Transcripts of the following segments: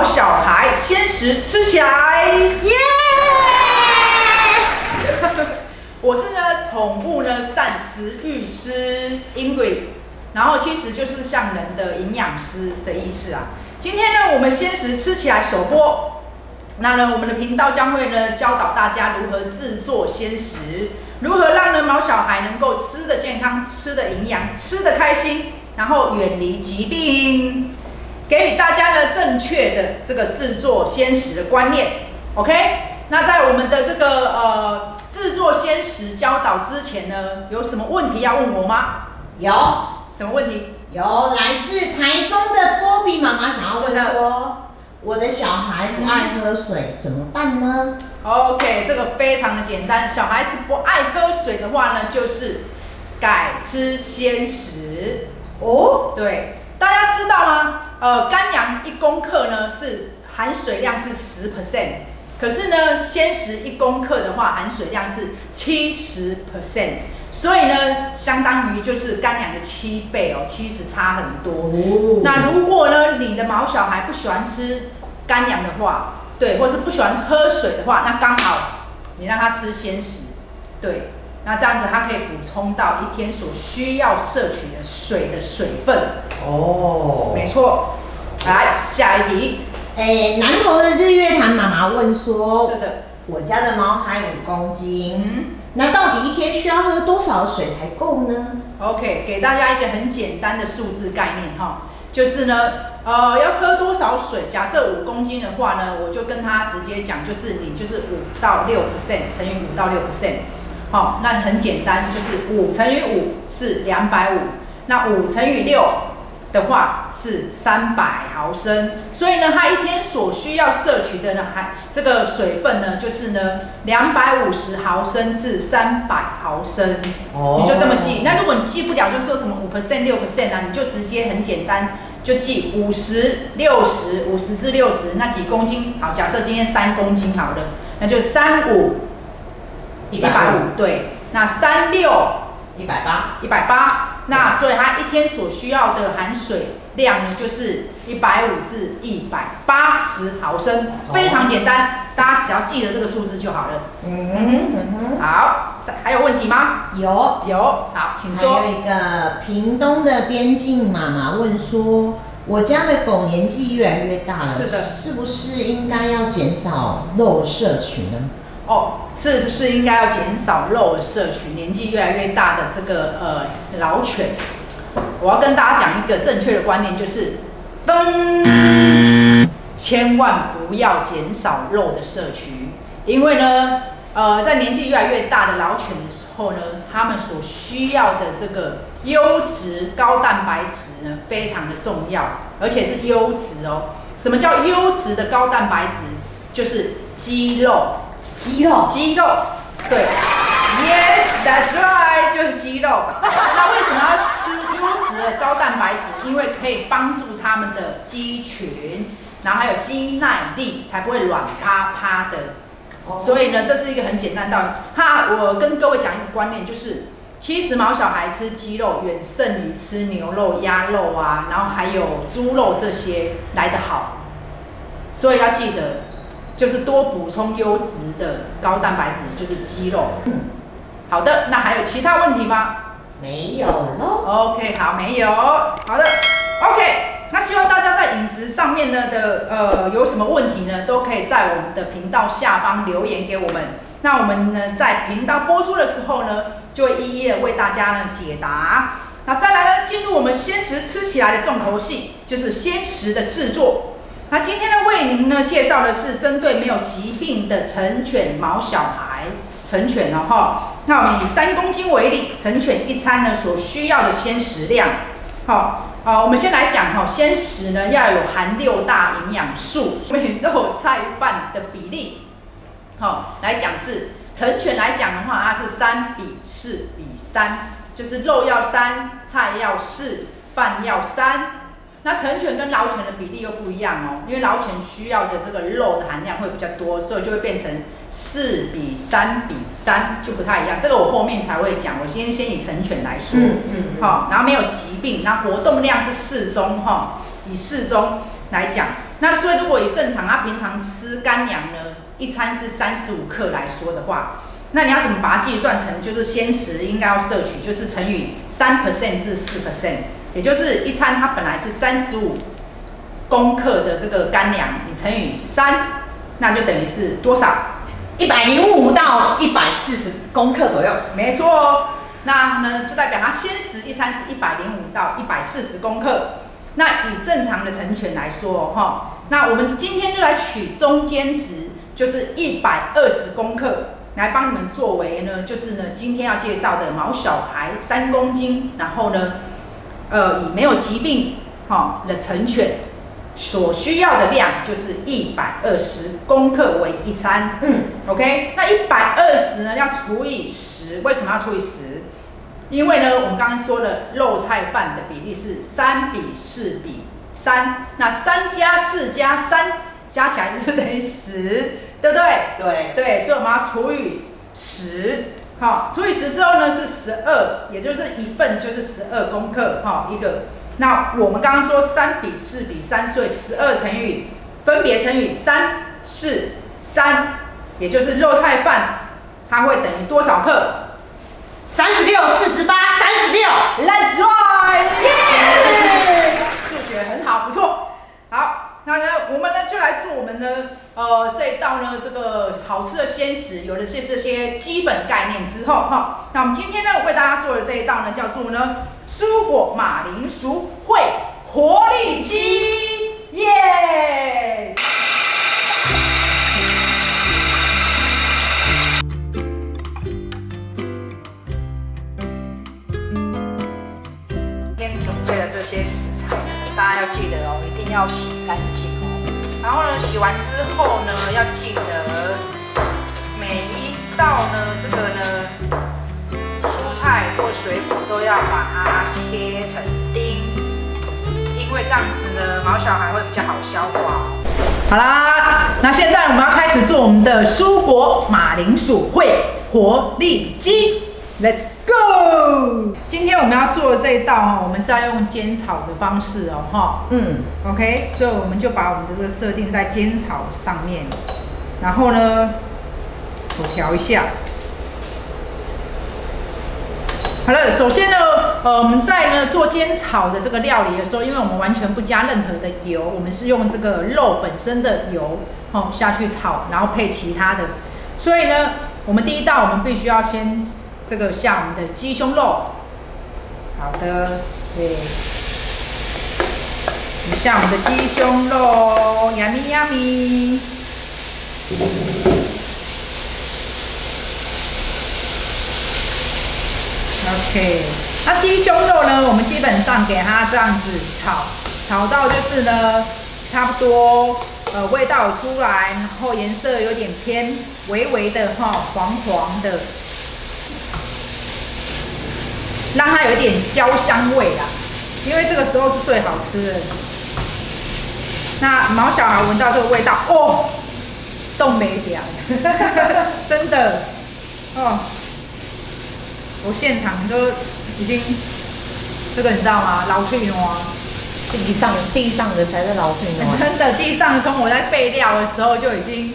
小孩，鲜食吃起来，耶！我是呢宠物呢膳食育师 Ingrid， 然后其实就是像人的营养师的意思啊。今天呢我们鲜食吃起来首播，那呢我们的频道将会呢教导大家如何制作鲜食，如何让呢毛小孩能够吃得健康、吃得营养、吃得开心，然后远离疾病，给予大家呢正确的这个制作鲜食的观念。OK， 那在我们的这个制作鲜食教导之前呢，有什么问题要问我吗？ 有， 什么问题？ 有来自台中的波比妈妈想要问说，我的小孩不爱喝水，怎么办呢 ？OK， 这个非常的简单。小孩子不爱喝水的话呢，就是改吃鲜食哦。对，大家知道吗？干粮1公克呢是含水量是10%。可是呢，鲜食1公克的话，含水量是70%，所以呢，相当于就是干粮的7倍哦，其实差很多。哦、那如果呢，你的毛小孩不喜欢吃干粮的话，对，或是不喜欢喝水的话，那刚好你让他吃鲜食，对，那这样子他可以补充到一天所需要摄取的水的水分。哦，没错。来，下一题。 南投的日月潭妈妈问说， 是的， 我家的猫还5公斤，那到底一天需要喝多少水才够呢 ？OK， 给大家一个很简单的数字概念哈，就是呢，要喝多少水？假设5公斤的话呢，我就跟他直接讲，就是你就是5到6%乘以5到6%，好，那很简单，就是5乘以5是250，那5乘以6。的话是300毫升，所以呢，它一天所需要摄取的呢，这个水分呢，就是呢250毫升至300毫升，你就这么记。那如果你记不了，就说什么5% 6% 啊，你就直接很简单，就记50、60、50至60，那几公斤？好，假设今天3公斤好了，那就35、150，对，那36、180。那所以它一天所需要的含水量呢，就是150至180毫升，非常简单，大家只要记得这个数字就好了。好，还有问题吗？有，好，请说。 还有一个屏东的边境妈妈问说，我家的狗年纪越来越大了， 是的， 是不是应该要减少肉摄取呢？ 是不是应该要减少肉的摄取？年纪越来越大的这个老犬，我要跟大家讲一个正确的观念，就是千万不要减少肉的摄取，因为呢，在年纪越来越大的老犬的时候呢，他们所需要的这个优质高蛋白质呢，非常的重要，而且是优质哦。什么叫优质的高蛋白质？就是肌肉。肌肉，对 ，Yes, that's right， 就是肌肉。那为什么要吃优质的高蛋白质？因为可以帮助他们的肌群，然后还有肌耐力，才不会软趴趴的。所以呢，这是一个很简单的道理。我跟各位讲一个观念，就是其实毛小孩吃鸡肉远胜于吃牛肉、鸭肉啊，然后还有猪肉这些来得好。所以要记得。就是多补充优质的高蛋白质，就是肌肉。好的，那还有其他问题吗？ 没有了。 OK， 好，没有。好的 ，OK。那希望大家在饮食上面呢有什么问题呢，都可以在我们的频道下方留言给我们。那我们呢在频道播出的时候呢，就会一一的为大家呢解答。那再来呢，进入我们鲜食吃起来的重头戏，就是鲜食的制作。那今天呢，为您呢介绍的是针对没有疾病的成犬毛小孩，成犬哦哈。那我们以3公斤为例，成犬一餐呢所需要的鲜食量，我们先来讲鲜食呢要有含6大营养素，肉菜饭的比例，来讲是成犬来讲的话，它是3:4:3，就是肉要3，菜要4，饭要3。那成犬跟老犬的比例又不一样哦，因为老犬需要的这个肉的含量会比较多，所以就会变成4:3:3，就不太一样。这个我后面才会讲，我先以成犬来说，然后没有疾病，那活动量是适中以适中来讲， 那所以如果以正常他平常吃干粮呢，一餐是35克来说的话，那你要怎么把它计算成就是鲜食应该要摄取，就是乘以3% 至4%，也就是一餐它本来是35公克的这个干粮，你乘以3，那就等于是多少 ？105到140公克左右。 没错哦。那呢就代表它鲜食一餐是105到140公克。那以正常的成犬来说哈，那我们今天就来取中间值，就是120公克，来帮你们作为呢，就是呢今天要介绍的毛小孩3公斤，然后呢，以没有疾病的成犬所需要的量就是120公克为一餐。OK， 那120呢要除以10，为什么要除以10？因为呢，我们刚刚说了肉菜饭的比例是3:4:3，那3加4加3加起来就是等于10，对不对？对，所以我们要除以10，好，除以10之后呢是12，也就是一份就是12公克，一个。那我们刚刚说3:4:3，所以12分别乘以3、4、3，也就是肉菜饭它会等于多少克 ？36、48、36 ，Let's ride！ 耶！数学很好，不错。好，那呢，我们呢就来做我们的这一道呢这个好吃的鲜食，有了这些基本概念之后哈，那我们今天呢为大家做的这一道呢叫做呢蔬果马铃薯烩活力鸡，耶！这些食材呢，大家要记得哦，一定要洗干净哦。然后呢，洗完之后呢，要记得每一道呢，这个呢，蔬菜或水果都要把它切成丁，因为这样子呢，毛小孩会比较好消化哦。好啦，那现在我们要开始做我们的蔬果马铃薯烩活力鸡 ，Let's go！ 今天我们要做的这一道我们是要用煎炒的方式OK， 所以我们就把我们的这个设定在煎炒上面，然后呢，我调一下。好了，首先呢，我们在呢做煎炒的这个料理的时候，因为我们完全不加任何的油，我们是用这个肉本身的油下去炒，然后配其他的，所以呢，我们第一道我们必须要先这个下我们的鸡胸肉。好的，对，我们下我们的鸡胸肉 ，yummy yummy。OK， 那鸡胸肉呢，我们基本上给它这样子炒到就是呢，差不多味道有出来，然后颜色有点偏微微的黄黄的。让它有一点焦香味啦，因为这个时候是最好吃的。那毛小孩闻到这个味道，冻没掉，真的我现场都已经这个你知道吗？老脆喏， 地上的才是老脆喏。 真的，地上从我在备料的时候就已经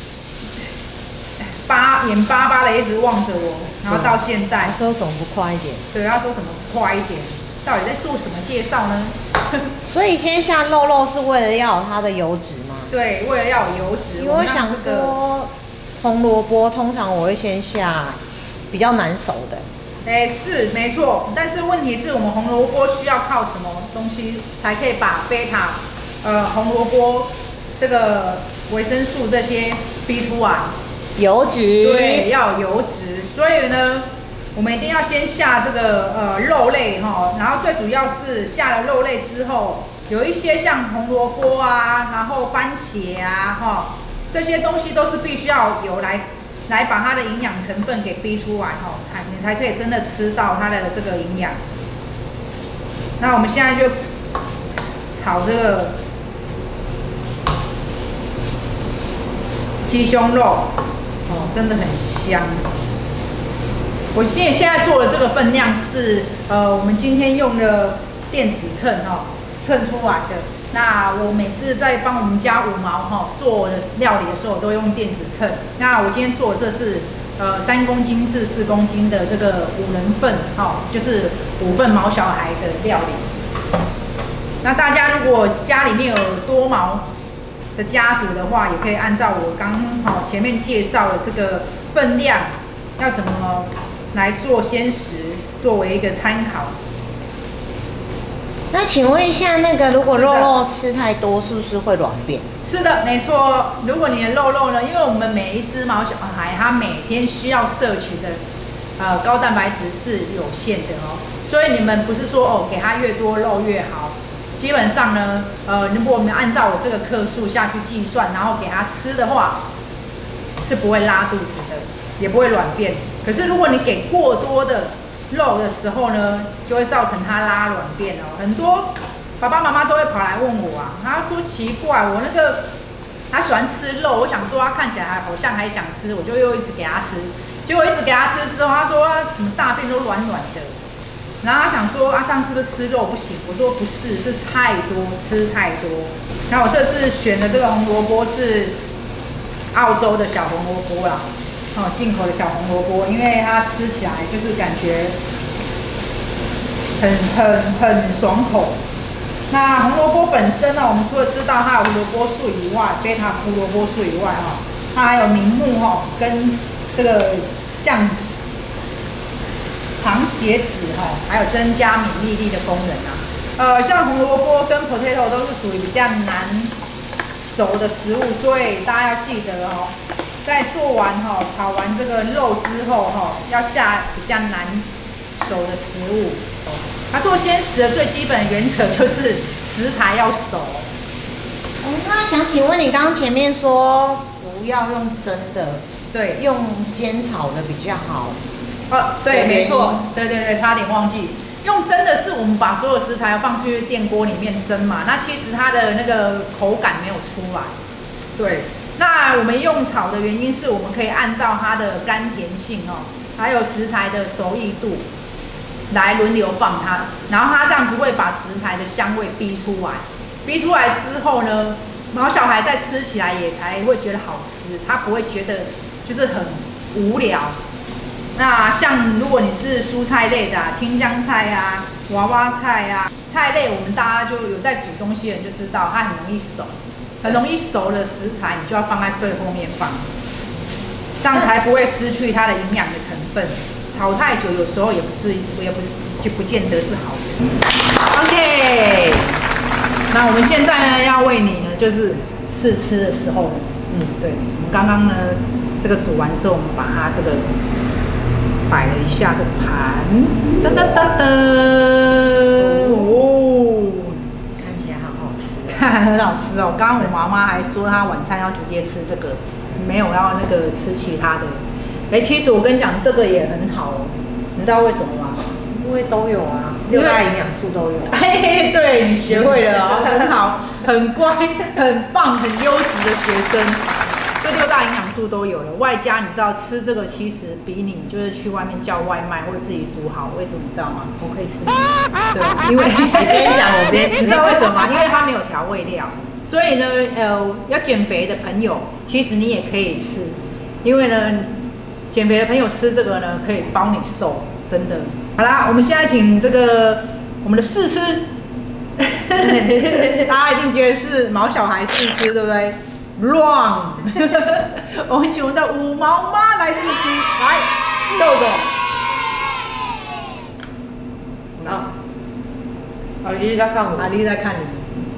眼巴巴的一直望着我。然后到现在， 他说怎么不快一点？ 对，他说怎么不快一点？到底在做什么介绍呢？ 所以先下肉是为了要有它的油脂吗？ 对，为了要有油脂。 我想说，红萝卜通常我会先下比较难熟的。 是没错，但是问题是我们红萝卜需要靠什么东西才可以把贝塔红萝卜这个维生素这些逼出来？油脂。对，要有油脂，所以呢，我们一定要先下这个肉类然后最主要是下了肉类之后，有一些像红萝卜啊，然后番茄啊这些东西都是必须要油来把它的营养成分给逼出来你才可以真的吃到它的这个营养。那我们现在就炒这个鸡胸肉。真的很香。我现在做的这个分量是，我们今天用的电子秤称出来的。那我每次在帮我们家五毛做料理的时候，我都用电子秤。那我今天做的这是3公斤至4公斤的这个5人份，就是5份毛小孩的料理。那大家如果家里面有多毛的家族的话，也可以按照我刚前面介绍的这个分量，要怎么来做鲜食，作为一个参考。 那请问一下，那个如果肉吃太多，是不是会软便？ 是的，没错。如果你的肉呢，因为我们每一只毛小孩，他每天需要摄取的高蛋白质是有限的所以你们不是说给他越多肉越好。基本上呢，如果我们按照我这个克数下去计算，然后给他吃的话，是不会拉肚子的，也不会软便。可是如果你给过多的肉的时候呢，就会造成它拉软便很多爸爸妈妈都会跑来问我他说奇怪，我那个他喜欢吃肉，我想说他看起来好像还想吃，我就又一直给他吃，结果一直给他吃之后，他说怎么大便都软软的，然后他想说这样是不是吃肉不行？我说不是，是太多，吃太多。那我这次选的这个红萝卜是澳洲的小红萝卜啦。进口的小红萝卜，因为它吃起来就是感觉很爽口。那红萝卜本身呢，我们除了知道它有胡萝卜素以外，贝塔胡萝卜素以外它还有明目跟这个降糖血脂还有增加免疫力的功能像红萝卜跟 potato 都是属于比较难熟的食物，所以大家要记得在做完炒完这个肉之后要下比较难熟的食物。它做鲜食的最基本原则就是食材要熟。 那想请问你刚刚前面说不要用蒸的， 对， 用煎炒的比较好。 对，没错，对，差点忘记。用蒸的是我们把所有食材放进去电锅里面蒸嘛，那其实它的那个口感没有出来。对。那我们用炒的原因是我们可以按照它的甘甜性还有食材的熟易度来轮流放它，然后它这样子会把食材的香味逼出来。逼出来之后呢，毛小孩再吃起来也才会觉得好吃，他不会觉得就是很无聊。那像如果你是蔬菜类的青江菜娃娃菜菜类，我们大家就有在煮东西的人就知道它很容易熟。很容易熟的食材，你就要放在最后面放，这样才不会失去它的营养的成分。炒太久有时候也不是就不见得是好的。OK， 那我们现在呢要为你呢就是试吃的时候，对，我们刚刚呢这个煮完之后，我们把它这个摆了一下这个盘，噔噔噔噔，很好吃刚刚我妈妈还说她晚餐要直接吃这个，没有要那个吃其他的。其实我跟你讲，这个也很好你知道为什么吗？ 因为都有6大营养素都有。 对，你学会了很好，很乖，很棒，很优质的学生。这6大营养素都有了，外加你知道吃这个其实比你就是去外面叫外卖或者自己煮好，为什么你知道吗？ 我可以吃。 对，因为你边讲我边吃， 你知道为什么吗？因为它没有调味料，所以呢，要减肥的朋友其实你也可以吃，因为呢，减肥的朋友吃这个呢可以帮你瘦，真的。好啦，我们现在请这个我们的试吃，大家一定觉得是毛小孩试吃，对不对？Wrong， 我们请我们的五毛妈来试吃，来，豆豆。 好，丽丽在看我。 丽丽在看你。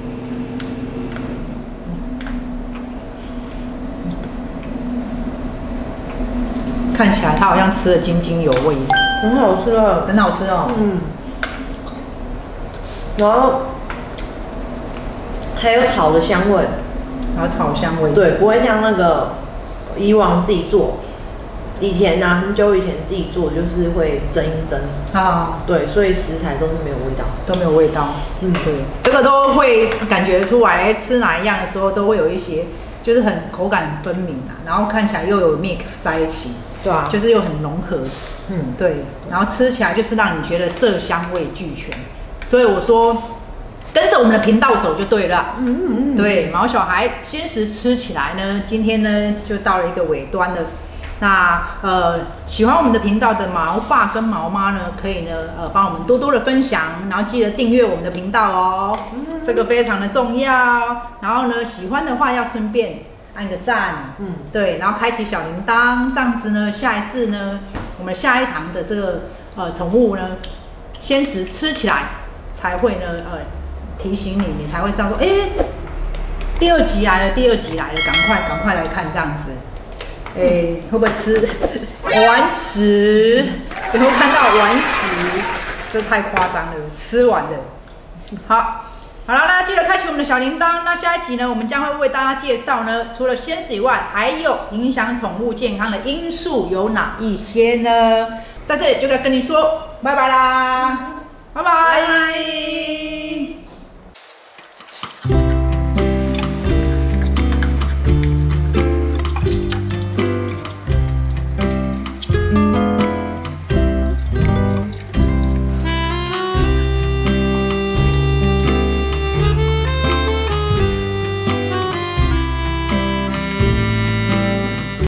看起来她好像吃得津津有味， 很好吃啊， 很好吃然后还有炒的香味。 然后炒香味， 对，不会像那个以往自己做，以前很久以前自己做就是会蒸一蒸对，所以食材都是没有味道， 都没有味道，对，这个都会感觉出来，吃哪一样的时候都会有一些，就是很口感很分明然后看起来又有 mix 在一起， 对就是又很融合，然后吃起来就是让你觉得色香味俱全，所以我说跟着我们的频道走就对了。对，毛小孩鲜食吃起来呢，今天呢就到了一个尾端了。那喜欢我们的频道的毛爸跟毛妈呢，可以呢帮我们多多的分享，然后记得订阅我们的频道哦，这个非常的重要。然后呢，喜欢的话要顺便按个赞，对，然后开启小铃铛，这样子呢，下一次呢，我们下一堂的这个宠物呢，鲜食吃起来才会呢提醒你，你才会知道说，第二集来了，赶快来看这样子。会不会吃完食？有没有看到完食？这太夸张了，吃完的。好了，那记得开启我们的小铃铛。那下一集呢，我们将会为大家介绍呢，除了鲜食以外，还有影响宠物健康的因素有哪一些呢？在这里就该跟你说拜拜啦，拜拜。